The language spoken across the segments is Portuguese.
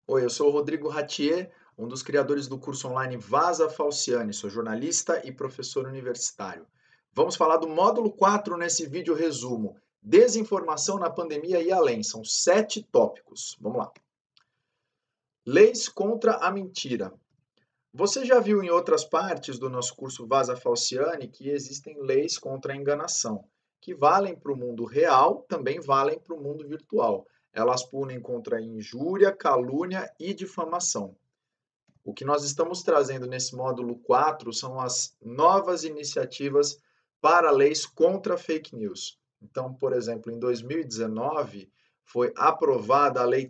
Oi, eu sou o Rodrigo Ratier, um dos criadores do curso online Vaza Falciani. Sou jornalista e professor universitário. Vamos falar do módulo 4 nesse vídeo resumo. Desinformação na pandemia e além. São 7 tópicos. Vamos lá. Leis contra a mentira. Você já viu em outras partes do nosso curso Vaza Falciani que existem leis contra a enganação, que valem para o mundo real, também valem para o mundo virtual. Elas punem contra injúria, calúnia e difamação. O que nós estamos trazendo nesse módulo 4 são as novas iniciativas para leis contra fake news. Então, por exemplo, em 2019 foi aprovada a Lei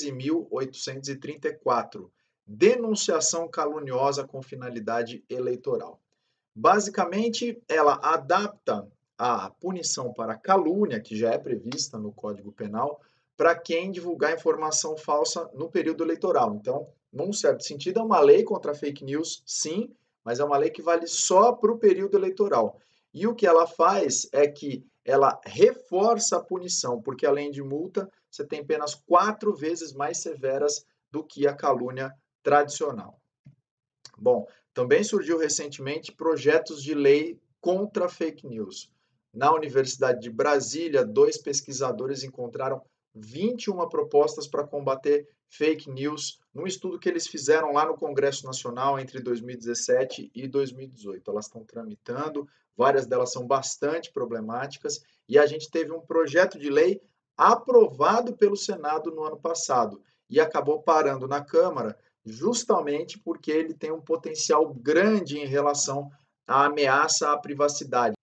13.834, denunciação caluniosa com finalidade eleitoral. Basicamente, ela adapta a punição para calúnia, que já é prevista no Código Penal, para quem divulgar informação falsa no período eleitoral. Então, num certo sentido, é uma lei contra fake news, sim, mas é uma lei que vale só para o período eleitoral. E o que ela faz é que ela reforça a punição, porque além de multa, você tem penas 4 vezes mais severas do que a calúnia tradicional. Bom, também surgiu recentemente projetos de lei contra fake news. Na Universidade de Brasília, 2 pesquisadores encontraram 21 propostas para combater fake news num estudo que eles fizeram lá no Congresso Nacional entre 2017 e 2018. Elas estão tramitando, várias delas são bastante problemáticas, e a gente teve um projeto de lei aprovado pelo Senado no ano passado e acabou parando na Câmara justamente porque ele tem um potencial grande em relação à ameaça à privacidade.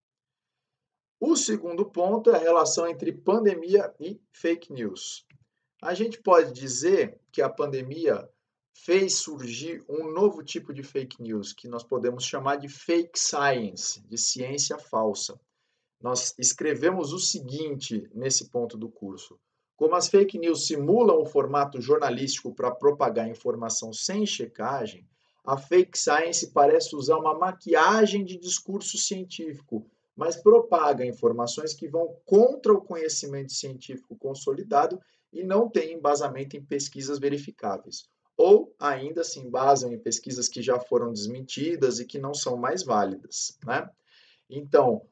O segundo ponto é a relação entre pandemia e fake news. A gente pode dizer que a pandemia fez surgir um novo tipo de fake news, que nós podemos chamar de fake science, de ciência falsa. Nós escrevemos o seguinte nesse ponto do curso: como as fake news simulam o formato jornalístico para propagar informação sem checagem, a fake science parece usar uma maquiagem de discurso científico, mas propaga informações que vão contra o conhecimento científico consolidado e não tem embasamento em pesquisas verificáveis. Ou ainda se embasam em pesquisas que já foram desmentidas e que não são mais válidas, né? Então,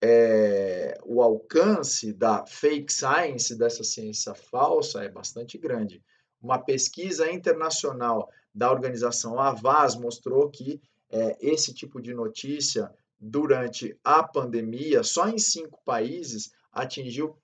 o alcance da fake science, dessa ciência falsa, é bastante grande. Uma pesquisa internacional da organização Avaz mostrou que esse tipo de notícia, durante a pandemia, só em 5 países, atingiu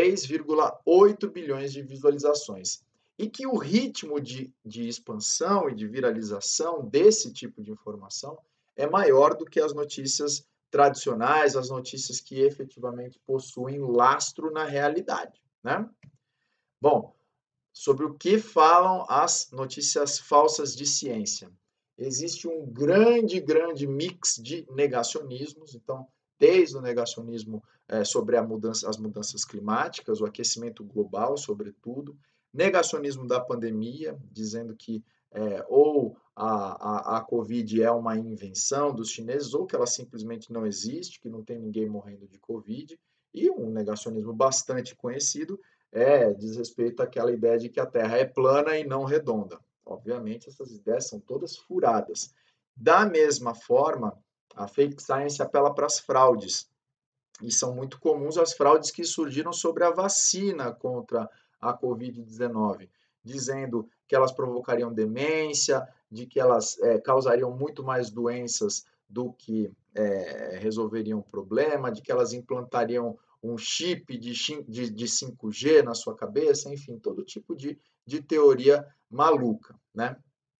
3,8 bilhões de visualizações. E que o ritmo de expansão e de viralização desse tipo de informação é maior do que as notícias tradicionais, as notícias que efetivamente possuem lastro na realidade, né? Bom, sobre o que falam as notícias falsas de ciência. Existe um grande mix de negacionismos, então, desde o negacionismo sobre as mudanças climáticas, o aquecimento global, sobretudo, negacionismo da pandemia, dizendo que ou a Covid é uma invenção dos chineses, ou que ela simplesmente não existe, que não tem ninguém morrendo de Covid, e um negacionismo bastante conhecido diz respeito àquela ideia de que a Terra é plana e não redonda. Obviamente, essas ideias são todas furadas. Da mesma forma, a fake science apela para as fraudes, e são muito comuns as fraudes que surgiram sobre a vacina contra a Covid-19, dizendo que elas provocariam demência, de que elas causariam muito mais doenças do que resolveriam o problema, de que elas implantariam um chip de 5G na sua cabeça, enfim, todo tipo de teoria maluca, né?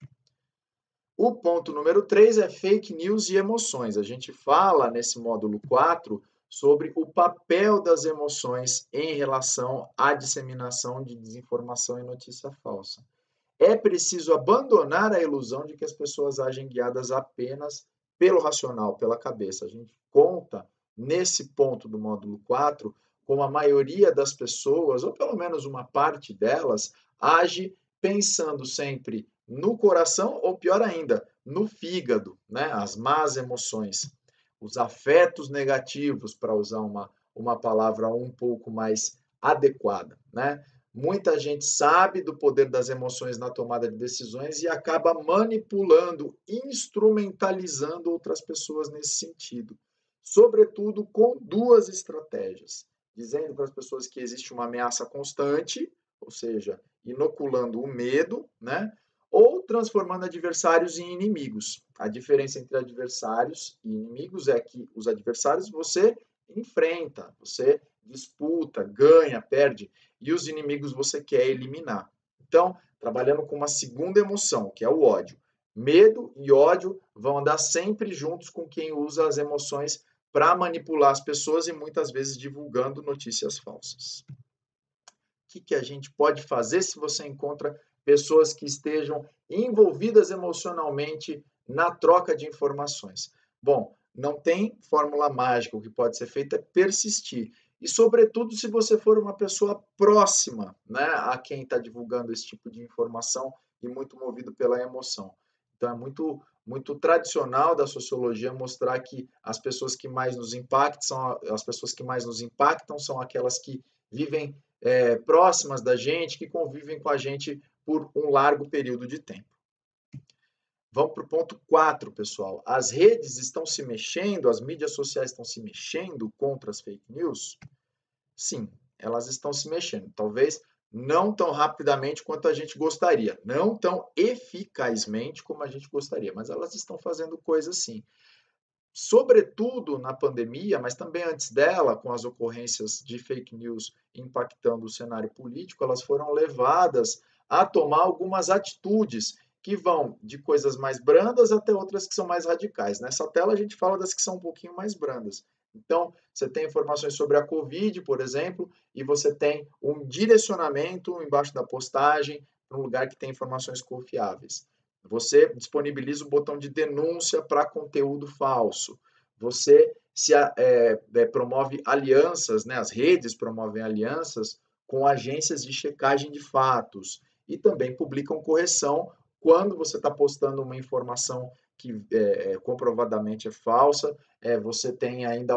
O ponto número 3 é fake news e emoções. A gente fala nesse módulo 4 sobre o papel das emoções em relação à disseminação de desinformação e notícia falsa. É preciso abandonar a ilusão de que as pessoas agem guiadas apenas pelo racional, pela cabeça. A gente conta nesse ponto do módulo 4 como a maioria das pessoas, ou pelo menos uma parte delas, age pensando sempre no coração, ou pior ainda, no fígado, né? As más emoções, os afetos negativos, para usar uma palavra um pouco mais adequada, né? Muita gente sabe do poder das emoções na tomada de decisões e acaba manipulando, instrumentalizando outras pessoas nesse sentido. Sobretudo com duas estratégias: dizendo para as pessoas que existe uma ameaça constante, ou seja, inoculando o medo, né? Ou transformando adversários em inimigos. A diferença entre adversários e inimigos é que os adversários você enfrenta, você disputa, ganha, perde, e os inimigos você quer eliminar. Então, trabalhando com uma segunda emoção, que é o ódio. Medo e ódio vão andar sempre juntos com quem usa as emoções para manipular as pessoas e muitas vezes divulgando notícias falsas. O que a gente pode fazer se você encontra pessoas que estejam envolvidas emocionalmente na troca de informações? Bom, não tem fórmula mágica, o que pode ser feito é persistir. E, sobretudo, se você for uma pessoa próxima, né, a quem está divulgando esse tipo de informação e muito movido pela emoção. Então, é muito tradicional da sociologia mostrar que as pessoas que mais nos impactam são aquelas que vivem próximas da gente, que convivem com a gente por um largo período de tempo. Vamos para o ponto 4, pessoal. As redes estão se mexendo, as mídias sociais estão se mexendo contra as fake news? Sim, elas estão se mexendo. Talvez não tão rapidamente quanto a gente gostaria, não tão eficazmente como a gente gostaria, mas elas estão fazendo coisas sim. Sobretudo na pandemia, mas também antes dela, com as ocorrências de fake news impactando o cenário político, elas foram levadas a tomar algumas atitudes que vão de coisas mais brandas até outras que são mais radicais. Nessa tela a gente fala das que são um pouquinho mais brandas. Então, você tem informações sobre a Covid, por exemplo, e você tem um direcionamento embaixo da postagem para um lugar que tem informações confiáveis. Você disponibiliza o botão de denúncia para conteúdo falso. Você promove alianças, né? As redes promovem alianças com agências de checagem de fatos e também publicam correção quando você está postando uma informação que comprovadamente é falsa. Você tem ainda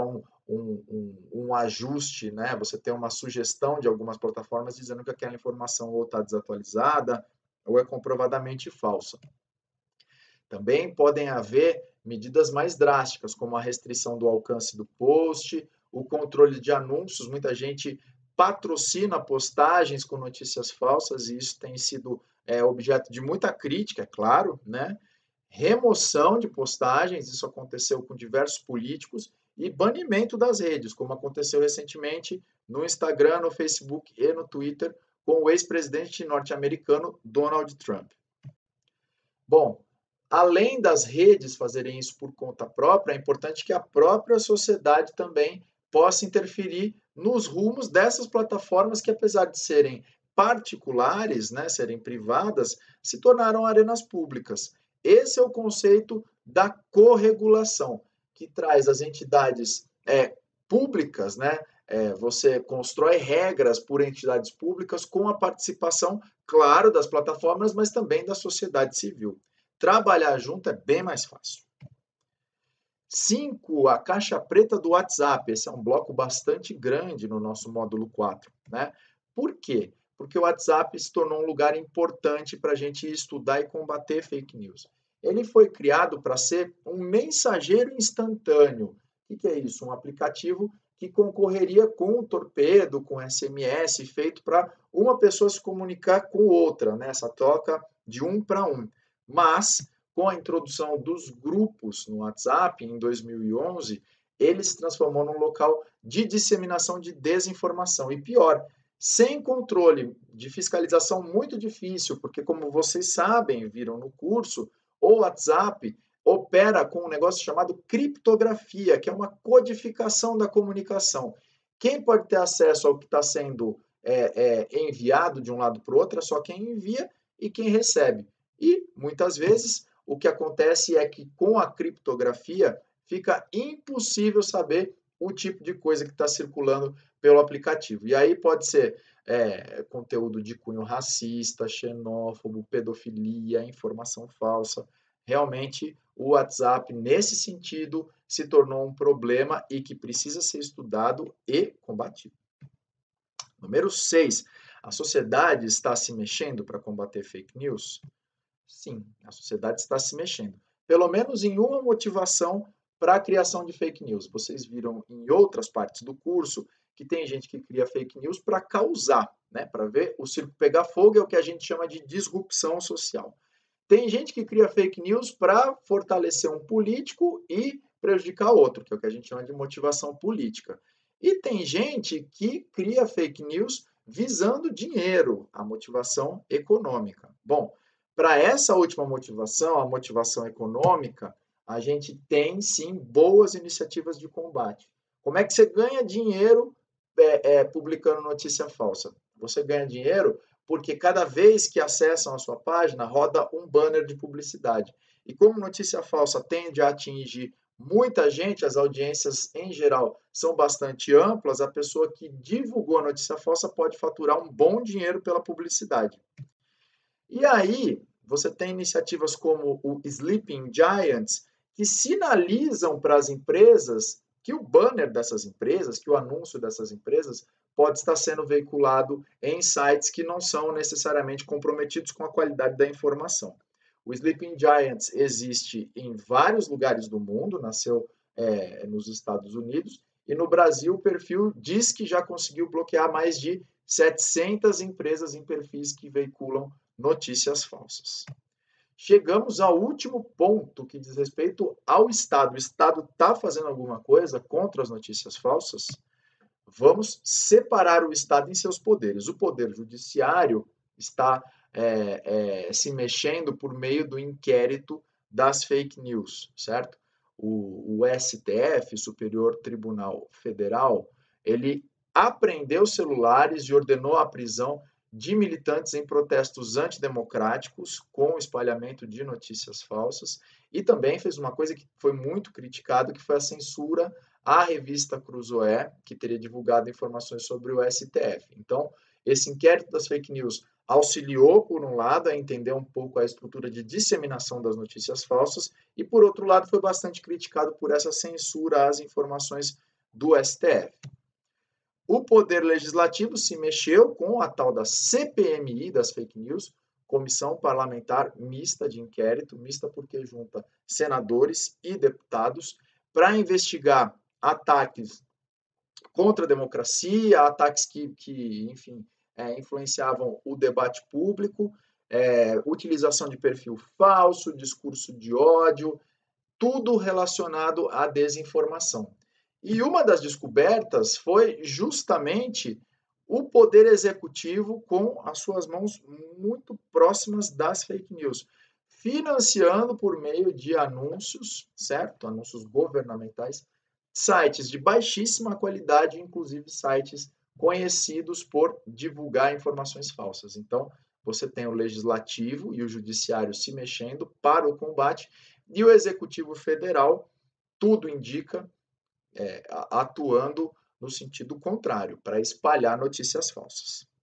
um ajuste, né? Você tem uma sugestão de algumas plataformas dizendo que aquela informação ou está desatualizada ou é comprovadamente falsa. Também podem haver medidas mais drásticas, como a restrição do alcance do post, o controle de anúncios. Muita gente patrocina postagens com notícias falsas e isso tem sido objeto de muita crítica, é claro, né? Remoção de postagens, isso aconteceu com diversos políticos, e banimento das redes, como aconteceu recentemente no Instagram, no Facebook e no Twitter com o ex-presidente norte-americano Donald Trump. Bom, além das redes fazerem isso por conta própria, é importante que a própria sociedade também possa interferir nos rumos dessas plataformas que, apesar de serem particulares, né, serem privadas, se tornaram arenas públicas. Esse é o conceito da corregulação, que traz as entidades públicas, né? Você constrói regras por entidades públicas com a participação, claro, das plataformas, mas também da sociedade civil. Trabalhar junto é bem mais fácil. 5, a caixa preta do WhatsApp. Esse é um bloco bastante grande no nosso módulo 4, né? Por quê? Porque o WhatsApp se tornou um lugar importante para a gente estudar e combater fake news. Ele foi criado para ser um mensageiro instantâneo. O que é isso? Um aplicativo que concorreria com o torpedo, com SMS, feito para uma pessoa se comunicar com outra, né? Essa troca de um para um. Mas, com a introdução dos grupos no WhatsApp, em 2011, ele se transformou num local de disseminação de desinformação. E pior, sem controle de fiscalização muito difícil, porque como vocês sabem, viram no curso, o WhatsApp opera com um negócio chamado criptografia, que é uma codificação da comunicação. Quem pode ter acesso ao que está sendo enviado de um lado para o outro é só quem envia e quem recebe. E, muitas vezes, o que acontece é que com a criptografia fica impossível saber o tipo de coisa que está circulando pelo aplicativo. E aí pode ser conteúdo de cunho racista, xenófobo, pedofilia, informação falsa. Realmente, o WhatsApp, nesse sentido, se tornou um problema e que precisa ser estudado e combatido. Número 6. A sociedade está se mexendo para combater fake news? Sim, a sociedade está se mexendo. Pelo menos em uma motivação para a criação de fake news. Vocês viram em outras partes do curso que tem gente que cria fake news para causar, né? Para ver o circo pegar fogo, é o que a gente chama de disrupção social. Tem gente que cria fake news para fortalecer um político e prejudicar outro, que é o que a gente chama de motivação política. E tem gente que cria fake news visando dinheiro, a motivação econômica. Bom, para essa última motivação, a motivação econômica, a gente tem sim boas iniciativas de combate. Como é que você ganha dinheiro publicando notícia falsa? Você ganha dinheiro porque cada vez que acessam a sua página, roda um banner de publicidade. E como notícia falsa tende a atingir muita gente, as audiências em geral são bastante amplas, a pessoa que divulgou a notícia falsa pode faturar um bom dinheiro pela publicidade. E aí, você tem iniciativas como o Sleeping Giants, que sinalizam para as empresas que o banner dessas empresas, que o anúncio dessas empresas, pode estar sendo veiculado em sites que não são necessariamente comprometidos com a qualidade da informação. O Sleeping Giants existe em vários lugares do mundo, nasceu nos Estados Unidos, e no Brasil o perfil diz que já conseguiu bloquear mais de 700 empresas em perfis que veiculam notícias falsas. Chegamos ao último ponto que diz respeito ao Estado. O Estado está fazendo alguma coisa contra as notícias falsas? Vamos separar o Estado em seus poderes. O poder judiciário está se mexendo por meio do inquérito das fake news, certo? O STF, Superior Tribunal Federal, ele apreendeu celulares e ordenou a prisão de militantes em protestos antidemocráticos com o espalhamento de notícias falsas e também fez uma coisa que foi muito criticada, que foi a censura à revista Cruzoé, que teria divulgado informações sobre o STF. Então, esse inquérito das fake news auxiliou, por um lado, a entender um pouco a estrutura de disseminação das notícias falsas e, por outro lado, foi bastante criticado por essa censura às informações do STF. O Poder Legislativo se mexeu com a tal da CPMI das fake news, Comissão Parlamentar Mista de Inquérito, mista porque junta senadores e deputados, para investigar ataques contra a democracia, ataques que enfim, influenciavam o debate público, utilização de perfil falso, discurso de ódio, tudo relacionado à desinformação. E uma das descobertas foi justamente o poder executivo com as suas mãos muito próximas das fake news, financiando por meio de anúncios, certo? Anúncios governamentais, sites de baixíssima qualidade, inclusive sites conhecidos por divulgar informações falsas. Então, você tem o legislativo e o judiciário se mexendo para o combate e o executivo federal, tudo indica, atuando no sentido contrário, para espalhar notícias falsas.